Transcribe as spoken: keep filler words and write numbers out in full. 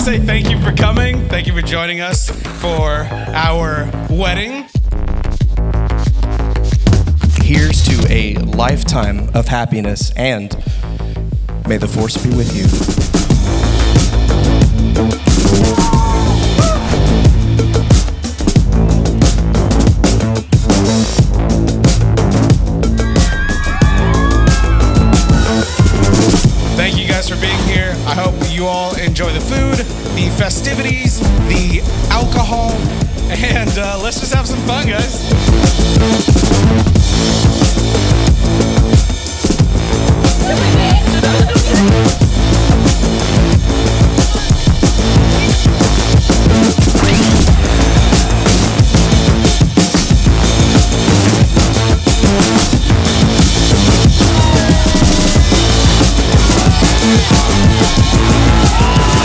say thank you for coming. Thank you for joining us for our wedding. Here's to a lifetime of happiness, and may the force be with you. Thank you guys for being here. I hope you all enjoy the food, the festivities, the alcohol, and uh, let's just have some fun, guys. Yeah.